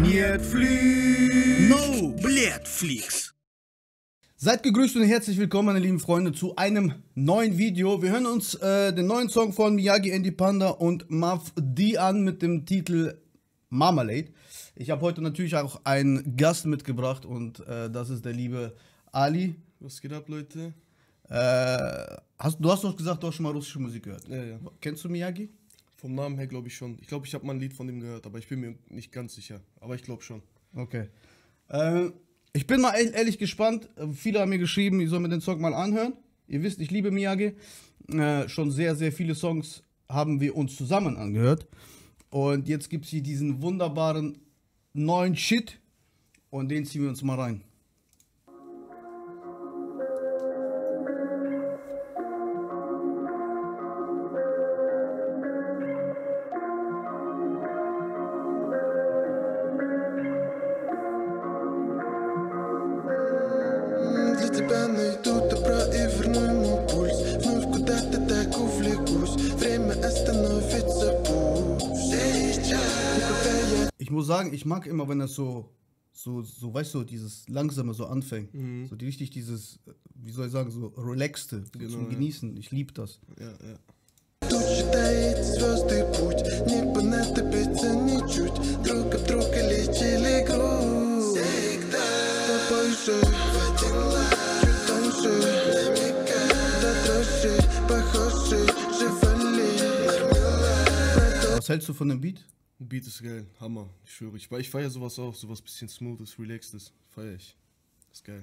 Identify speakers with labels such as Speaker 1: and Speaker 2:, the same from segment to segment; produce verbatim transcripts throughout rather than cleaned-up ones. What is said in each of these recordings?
Speaker 1: Netflix. No, Netflix. Seid gegrüßt und herzlich willkommen, meine lieben Freunde, zu einem neuen Video. Wir hören uns äh, den neuen Song von Miyagi and the Panda und Muff D an mit dem Titel Marmalade. Ich habe heute natürlich auch einen Gast mitgebracht und äh, das ist der liebe Ali.
Speaker 2: Was geht ab, Leute?
Speaker 1: Äh, hast, du hast doch gesagt, du hast schon mal russische Musik gehört.
Speaker 2: Ja, ja.
Speaker 1: Kennst du Miyagi?
Speaker 2: Vom Namen her glaube ich schon. Ich glaube, ich habe mal ein Lied von dem gehört, aber ich bin mir nicht ganz sicher. Aber ich glaube schon.
Speaker 1: Okay. Äh, ich bin mal ehrlich gespannt. Viele haben mir geschrieben, ich soll mir den Song mal anhören. Ihr wisst, ich liebe Miyagi. Äh, schon sehr, sehr viele Songs haben wir uns zusammen angehört. Und jetzt gibt es hier diesen wunderbaren neuen Shit. Und den ziehen wir uns mal rein.
Speaker 3: Тебя найду добро и верну ему пульс. Вновь куда-то так увлекусь. Время остановится пусть.
Speaker 1: Ich muss sagen, ich mag immer, wenn das so, so, so, weißt du, dieses langsame so anfängt. Mhm. So die, richtig dieses, wie soll ich sagen, so relaxte, genau, zum Genießen. Ja. Ich liebe das.
Speaker 2: Ja, ja.
Speaker 3: Тут считает звезды путь. Не понадобится ничуть. Друг об друга лечили грудь. Всегда попозже в один лад.
Speaker 1: Was hältst du von dem Beat?
Speaker 2: Beat ist geil, Hammer, ich schwöre. Ich, ich feiere sowas auch, sowas bisschen smoothes, relaxedes, feiere ich. Ist geil.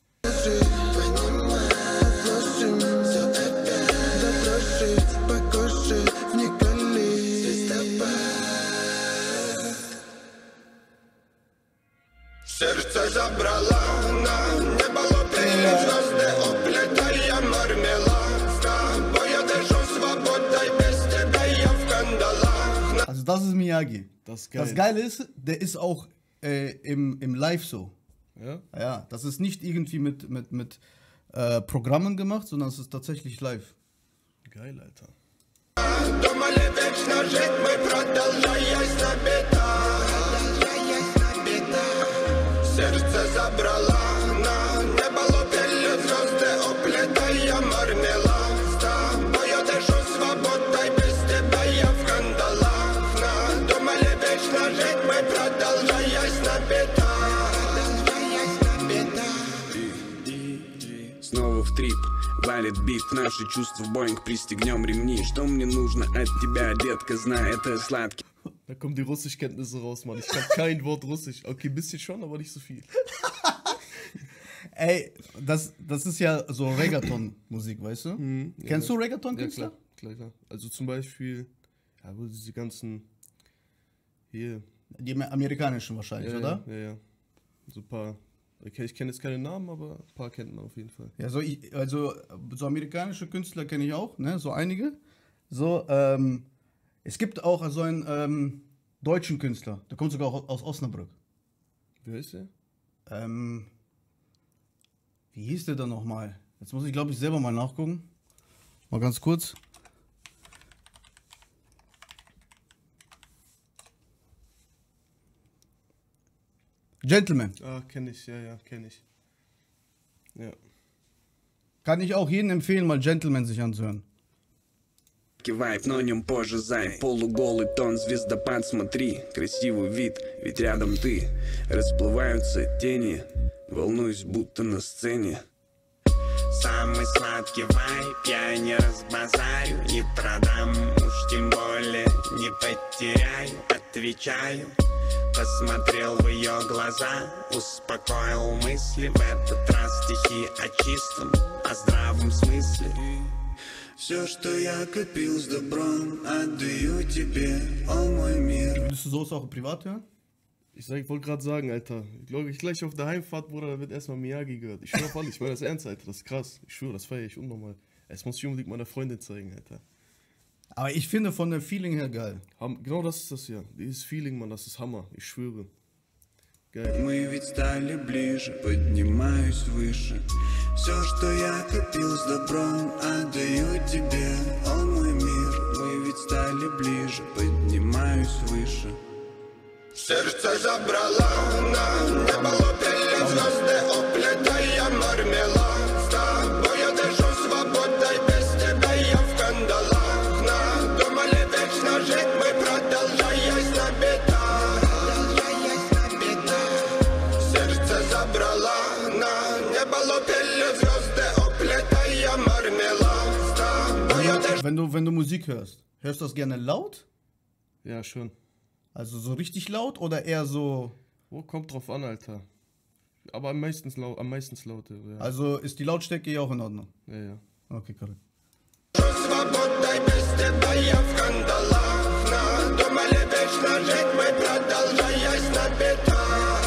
Speaker 3: Сердце забрала на небо лоприли звезды, оплетая мармеладка. Бо я дышу свободой, без тебя я в кандалах.
Speaker 1: Also das ist Miyagi.
Speaker 2: Das ist geil.
Speaker 1: Das Geile ist, der ist auch äh, im, im Live so.
Speaker 2: Ja?
Speaker 1: Ja, das ist nicht irgendwie mit, mit, mit äh, Programmen gemacht, sondern es ist tatsächlich live.
Speaker 2: Geil, Alter.
Speaker 3: Думали вечно жить мы, продолжаясь на бедах. Сердце забрала на небо лопили звезды, оплетая мармеладка. Бо я дышу свободой, без тебя я в кандалах. Думали вечно жить мы, продолжаясь на бедах.
Speaker 4: Снова в трип, валит бит, наши чувства в Боинг, пристегнем ремни. Что мне нужно от тебя, детка, знай, это сладкий.
Speaker 2: Da kommen die Russischkenntnisse raus, Mann. Ich kann kein Wort Russisch. Okay, ein bisschen schon, aber nicht so viel.
Speaker 1: Ey, das, das ist ja so Reggaeton-Musik, weißt du? Mhm, ja. Kennst du Reggaeton-Künstler?
Speaker 2: Ja, klar, klar, klar. Also zum Beispiel, ja, wo diese ganzen, hier.
Speaker 1: Die amerikanischen wahrscheinlich,
Speaker 2: ja,
Speaker 1: oder?
Speaker 2: Ja, ja, ja. So ein paar, okay, ich kenne jetzt keine Namen, aber ein paar kennt man auf jeden Fall.
Speaker 1: Ja, so, ich, also so amerikanische Künstler kenne ich auch, ne, so einige. So, ähm, es gibt auch so einen ähm, deutschen Künstler, der kommt sogar auch aus Osnabrück.
Speaker 2: Wer ist der?
Speaker 1: Ähm, wie hieß der dann nochmal? Jetzt muss ich, glaube ich, selber mal nachgucken. Mal ganz kurz. Gentleman.
Speaker 2: Ah, kenne ich, ja, ja, kenne ich. Ja.
Speaker 1: Kann ich auch jedem empfehlen, mal Gentleman sich anzuhören.
Speaker 4: Вайп, но о нем позже зай. Полуголый тон, звездопад, смотри. Красивый вид, ведь рядом ты. Расплываются тени, волнуюсь, будто на сцене.
Speaker 5: Самый сладкий вайп, я не разбазарю, не продам, уж тем более не потеряю. Отвечаю, посмотрел в ее глаза, успокоил мысли. В этот раз стихи о чистом, о здравом смысле.
Speaker 3: Все, что я копил с добром, отдаю тебе, о мой мир.
Speaker 1: Würdest du sowas auch privat hören?
Speaker 2: Ich, sag, ich wollte gerade sagen, Alter, ich glaube, ich gleich auf der Heimfahrt, Bruder, da wird erstmal Miyagi gehört. Ich schwöre auf alles, ich meine das ernst, Alter, das ist krass. Ich schwöre, das feiere ich unnormal. Das muss ich unbedingt meiner Freundin zeigen, Alter.
Speaker 1: Aber ich finde von der Feeling her geil.
Speaker 2: Genau das ist das hier. Dieses Feeling, Mann, das ist Hammer. Ich schwöre. Geil.
Speaker 3: Мы ведь стали ближе, поднимаюсь выше. Все, что я копил с добром, отдаю тебе, о мой мир. Мы ведь стали ближе, поднимаюсь выше. Сердце забрала на небо лопили звезды, оплетая мармелад. С тобой я дышу свободой, без тебя я в кандалах. Надумали вечно жить мы, продолжаясь на бедах. Сердце забрала на небо лопили звезды, оплетая мармелад. С тобой я дышу.
Speaker 1: Wenn du, wenn du Musik hörst, hörst du das gerne laut?
Speaker 2: Ja, schon.
Speaker 1: Also so richtig laut oder eher so...
Speaker 2: Oh, kommt drauf an, Alter. Aber am meisten laut, am meisten laute. Ja.
Speaker 1: Also ist die Lautstärke ja auch in Ordnung?
Speaker 2: Ja, ja.
Speaker 1: Okay, korrekt.
Speaker 3: Свободой без тебя я в кандалах. Надумали вечно жить мы, продолжаясь на бедах.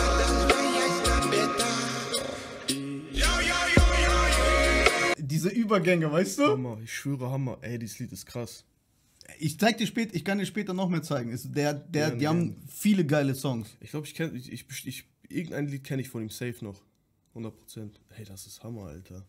Speaker 1: Diese Übergänge, weißt du?
Speaker 2: Hammer, ich schwöre Hammer. Ey, dieses Lied ist krass.
Speaker 1: Ich zeig dir später, ich kann dir später noch mehr zeigen. Ist der, der,
Speaker 2: Ja,
Speaker 1: die
Speaker 2: ja.
Speaker 1: haben viele geile Songs.
Speaker 2: Ich glaube, ich kenne, ich, ich, ich, irgendein Lied kenne ich von ihm safe noch. hundert Prozent. Hey, das ist Hammer, Alter.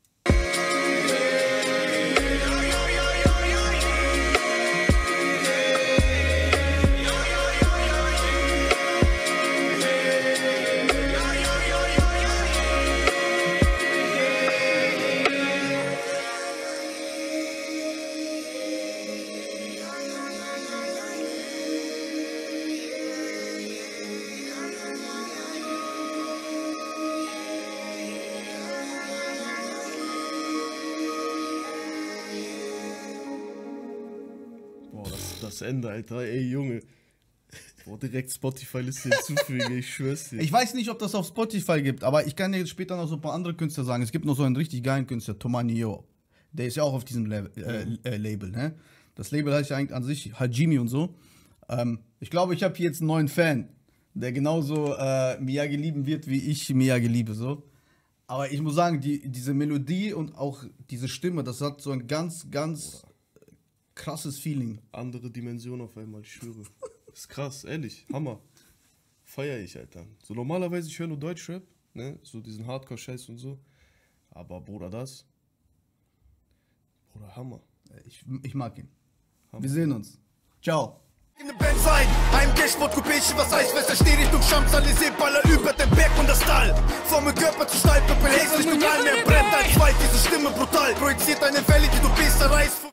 Speaker 2: Boah, das, das Ende, Alter. Ey, Junge. Boah, direkt Spotify-Liste hinzufügen, ich schwör's dir.
Speaker 1: Ich weiß nicht, ob das auf Spotify gibt, aber ich kann dir jetzt später noch so ein paar andere Künstler sagen. Es gibt noch so einen richtig geilen Künstler, Tomanio. Der ist ja auch auf diesem Le äh, äh, Label, ne? Das Label heißt ja eigentlich an sich Hajimi und so. Ähm, ich glaube, ich habe hier jetzt einen neuen Fan, der genauso äh, Miyagi lieben wird, wie ich Miyagi liebe, so. Aber ich muss sagen, die, diese Melodie und auch diese Stimme, das hat so ein ganz, ganz krasses Feeling.
Speaker 2: Andere Dimension auf einmal, ich schwöre. Das ist krass, ehrlich, Hammer. Feier ich, Alter. So normalerweise, ich höre nur Deutschrap, ne? So diesen Hardcore-Scheiß und so. Aber Bruder, das. Bruder, Hammer.
Speaker 1: Ich, ich mag ihn.
Speaker 2: Hammer.
Speaker 1: Wir sehen uns. Ciao.
Speaker 6: In der Band sein, ein Cashboard Coupé, was heißt, Wester steht Richtung Champs-Élysées, Baller über den Berg und das Tal. Vom Körper zu Stahl, Pöppel, hängst Richtung All, mehr brennt als Wald, diese Stimme brutal. Projiziert eine Welle, die du bist, zerreißt.